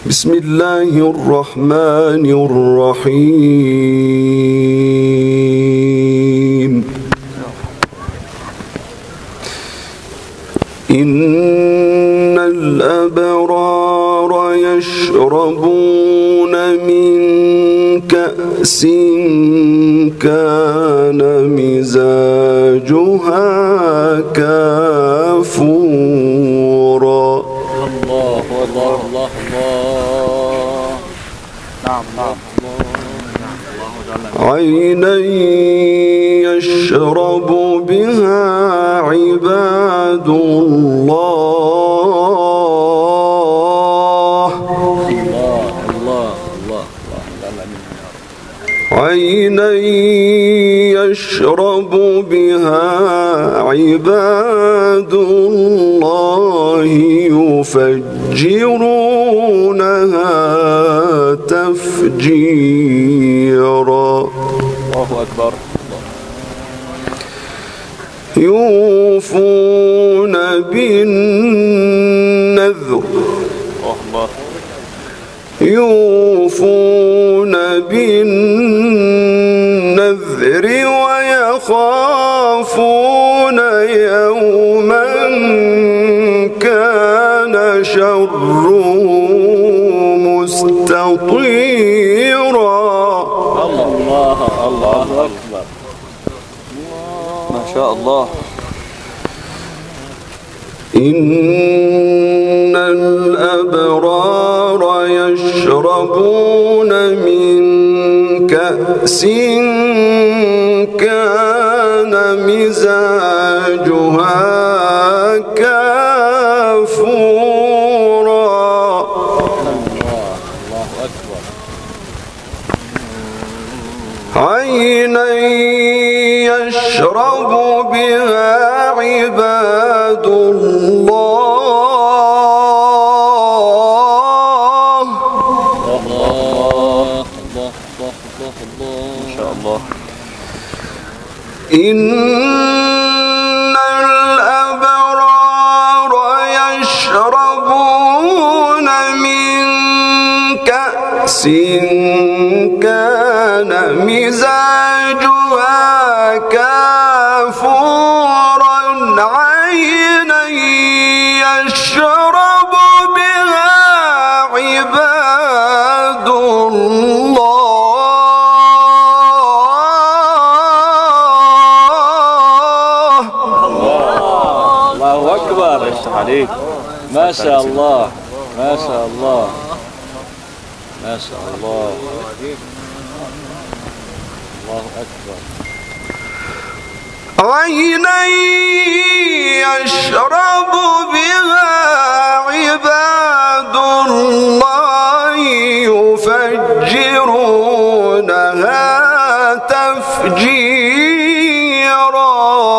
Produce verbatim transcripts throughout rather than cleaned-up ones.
بسم الله الرحمن الرحيم. إن الأبرار يشربون من كأس كان مزاجها كافورا. الله الله الله الله. نعم نعم. عينا يشرب بها عباد الله. الله الله الله. عينا يشرب بها عباد الله يفجرونها تفجيرا. الله أكبر. يوفون بالنذر. الله. يوفون بالنذر ويخافون يوما كان شره مستطيرا. الله الله أكبر. ما شاء الله. إن الأبرار يشربون من كأس كان مزاجها كافورا. الله أكبر. عينا يشرب بها عباد الله. الله الله الله الله. ما شاء الله. إن الأبرار يشربون من كأس كان مزاجها كافورا. عينا يشرب بها عباد الله. الله أكبر. عليك. ما شاء الله ما شاء الله ما شاء الله. الله أكبر. عينا يشرب بها عباد الله يفجرونها تفجيرا.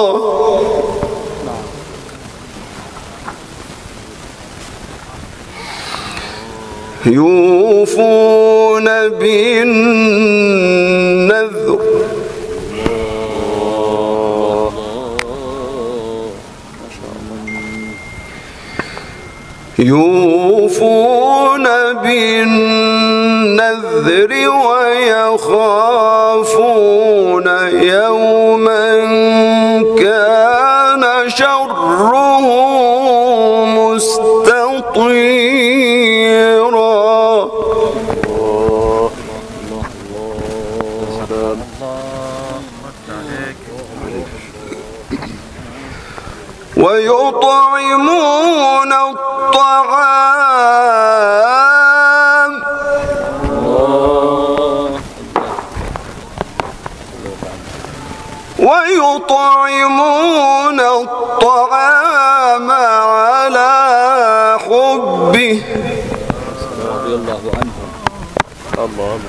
يوفون بالنذر. يوفون بالنذر ويخافون يوما كان شره مستطيرا. ويطعمون الطعام ويطعمون الطعام على حبه. رضي الله عنهم. الله.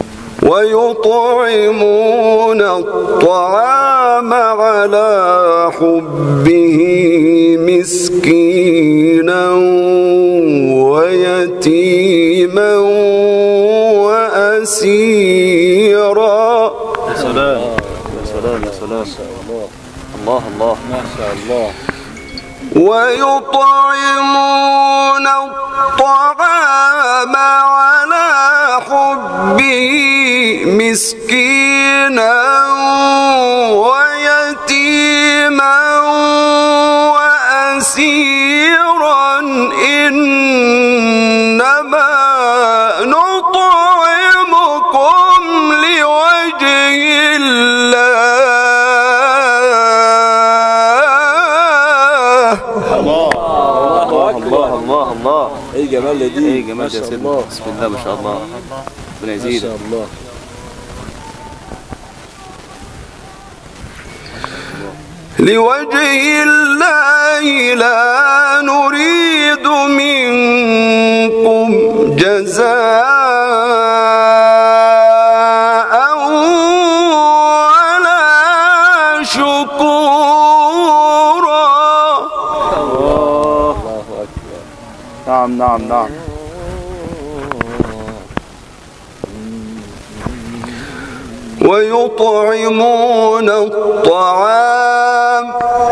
ويطعمون الطعام على حبه مسكينا ويتيما وأسيرا. يا سلام يا سلام يا سلام. الله الله. ما شاء الله. ويطعمون الطعام مسكينا ويتيما وأسيرا إنما نطعمكم لوجه الله. الله الله الله. ايه جمال دي، ايه جمال يا سيدنا. بسم الله ما شاء الله. ربنا يزيدك. ما شاء الله. لوجه الله لا نريد منكم جزاء ولا شكورا. الله أكبر. نعم نعم نعم. ويطعمون الطعام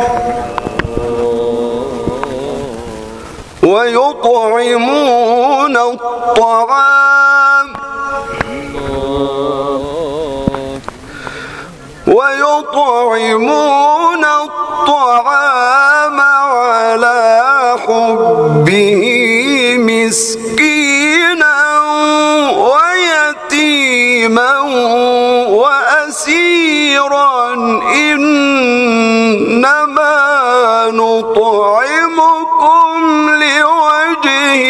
ويطعمون الطعام ويطعمون الطعام على حبه مسكينا ويتيما وأسيرا إنما نطعمكم لوجه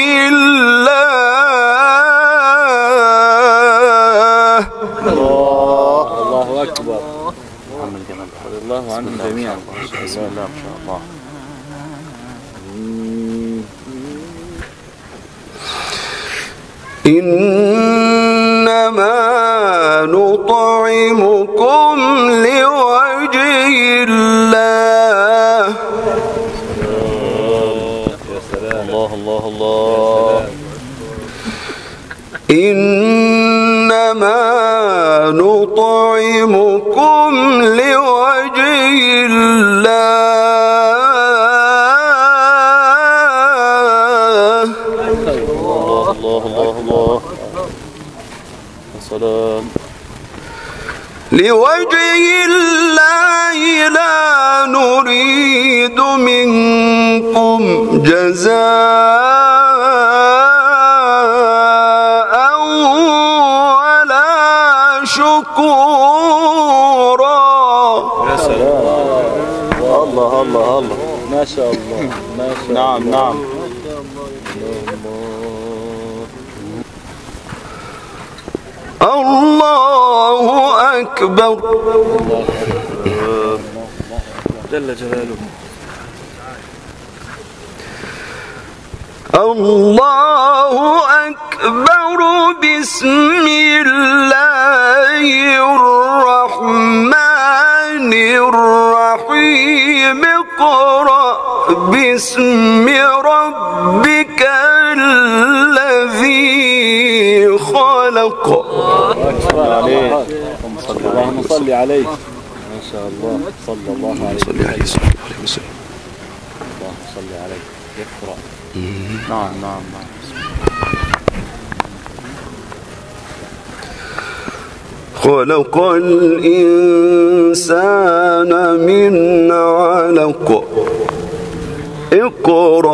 الله. الله أكبر. محمد جمال. رضي الله عنهم جميعا. بسم الله ما شاء الله. إنما نطعمكم لوجه الله. يا سلام. الله الله الله. إنما نطعمكم لوجه الله. الله الله الله الله. السلام. لوجه الله لا نريد منكم جزاء ولا شكورا. يا سلام. الله الله الله. ما شاء الله. ما شاء الله. نعم نعم. الله أكبر. جل جلاله. الله أكبر. بسم الله الرحمن الرحيم. اقرأ باسم ربك الذي خلق. اللهم صل عليه. ما شاء الله. صلى الله عليه وسلم. اللهم صل عليه. يقرأ. نعم نعم نعم. خلق الإنسان من علق. اقرأ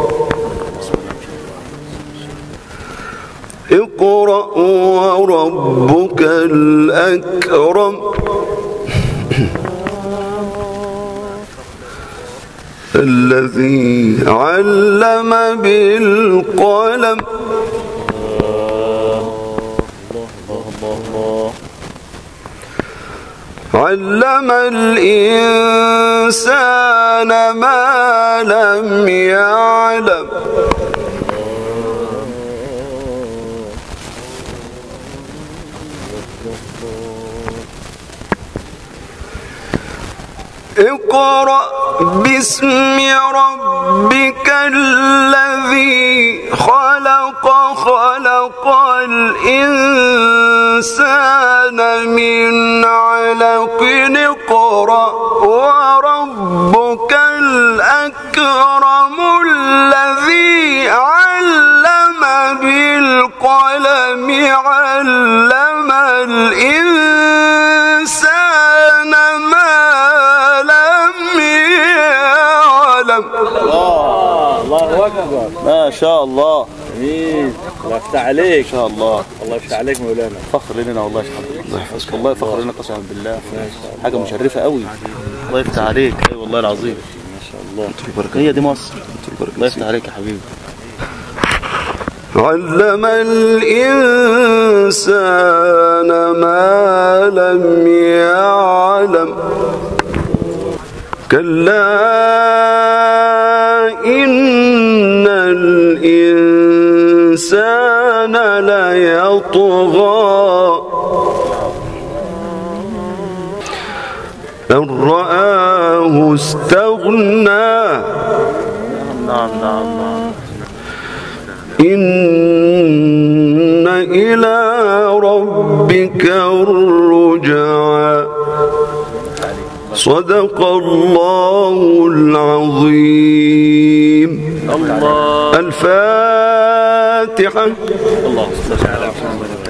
اقرأ وربك الأكرم. الذي علم بالقلم. علم الإنسان ما لم يعلم. اقرأ باسم ربك الذي خلق. خلق الإنسان من علق. اقرأ وربك الأكرم الذي علم بالقلم. علم الإنسان ما لم يعلم. الله الله أكبر، ما شاء الله. جميل، الله يفتح عليك. ما شاء الله، الله يفتح عليك مولانا. فخر لنا والله يا شيخ عبد الله يحفظك، والله فخر لنا قسما بالله، حاجه مشرفه قوي. الله يفتح عليك، اي والله العظيم. ما شاء الله، هي دي مصر. الله يفتح عليك يا حبيبي. علم الإنسان ما لم يعلم. كلا إن الإنسان ليطغى أن رآه استغنى. نعم نعم نعم. إن إلى ربك الرجعى. صدق الله العظيم. الله. الفاتحة. الله.